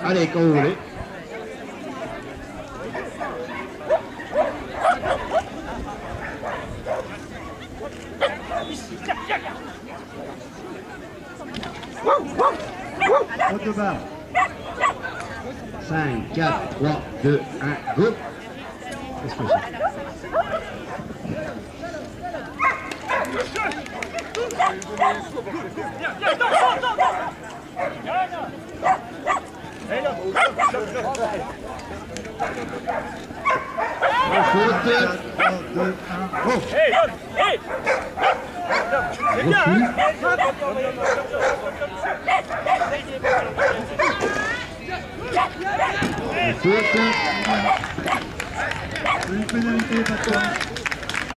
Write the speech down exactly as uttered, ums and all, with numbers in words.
Allez, quand vous voulez. Haute barre. cinq, quatre, trois, deux, un, go. Qu'est-ce que c'est? Faute. Oh. Faute. Une pénalité maintenant.